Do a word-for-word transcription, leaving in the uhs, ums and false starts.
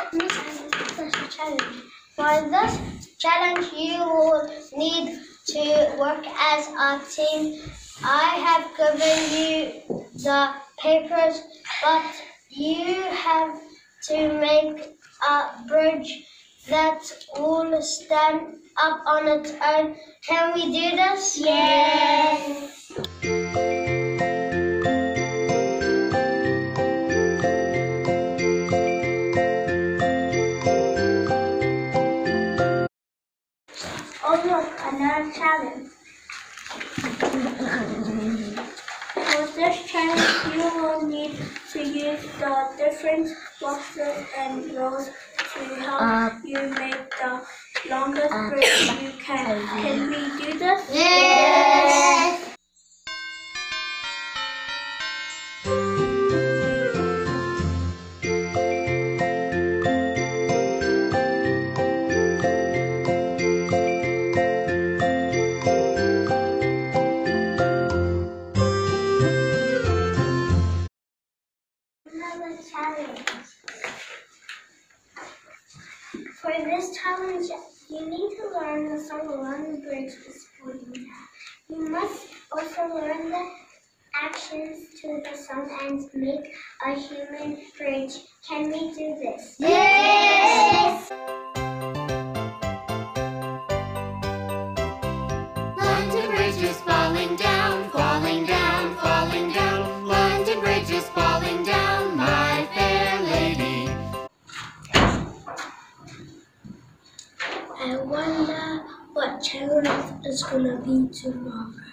Challenge. For this challenge, you will need to work as a team. I have given you the papers, but you have to make a bridge that will stand up on its own. Can we do this? Yes! Oh look, another challenge. For this challenge, you will need to use the different boxes and rows to help uh, you make the longest uh, bridge you can. Can we do this? Yes! Another challenge. For this challenge, you need to learn the song along the bridge is floating down. You must also learn the actions to the song and make a human bridge. Can we do this? Yes! London Bridge is falling down, falling down, falling down. London Bridge is falling down, my fair lady. I wonder what challenge is gonna be tomorrow.